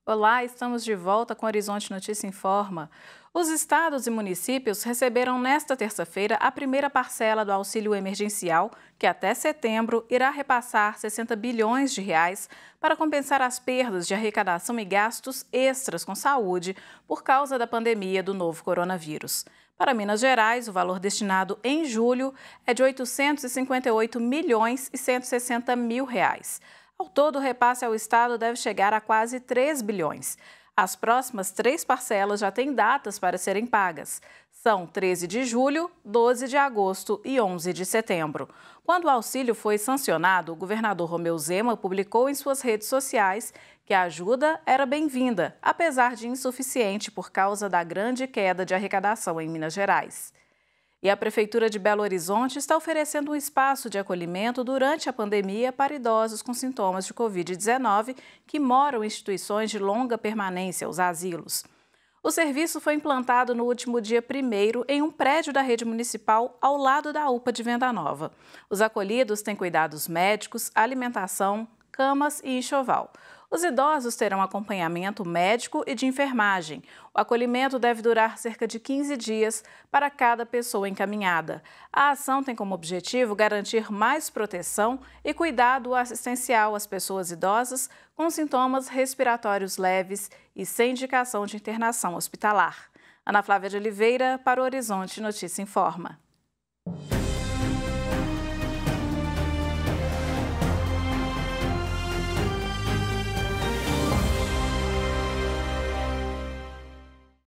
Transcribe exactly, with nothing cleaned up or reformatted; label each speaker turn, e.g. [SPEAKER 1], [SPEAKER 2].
[SPEAKER 1] Olá, estamos de volta com Horizonte Notícia Informa. Os estados e municípios receberam nesta terça-feira a primeira parcela do auxílio emergencial, que até setembro irá repassar sessenta bilhões de reais para compensar as perdas de arrecadação e gastos extras com saúde por causa da pandemia do novo coronavírus. Para Minas Gerais, o valor destinado em julho é de oitocentos e cinquenta e oito milhões e cento e sessenta mil reais. Ao todo, o repasse ao Estado deve chegar a quase três bilhões. As próximas três parcelas já têm datas para serem pagas. São treze de julho, doze de agosto e onze de setembro. Quando o auxílio foi sancionado, o governador Romeu Zema publicou em suas redes sociais que a ajuda era bem-vinda, apesar de insuficiente por causa da grande queda de arrecadação em Minas Gerais. E a Prefeitura de Belo Horizonte está oferecendo um espaço de acolhimento durante a pandemia para idosos com sintomas de covid dezenove que moram em instituições de longa permanência, os asilos. O serviço foi implantado no último dia primeiro em um prédio da rede municipal ao lado da U P A de Venda Nova. Os acolhidos têm cuidados médicos, alimentação, camas e enxoval. Os idosos terão acompanhamento médico e de enfermagem. O acolhimento deve durar cerca de quinze dias para cada pessoa encaminhada. A ação tem como objetivo garantir mais proteção e cuidado assistencial às pessoas idosas com sintomas respiratórios leves e sem indicação de internação hospitalar. Ana Flávia de Oliveira, para o Horizonte Notícia Informa.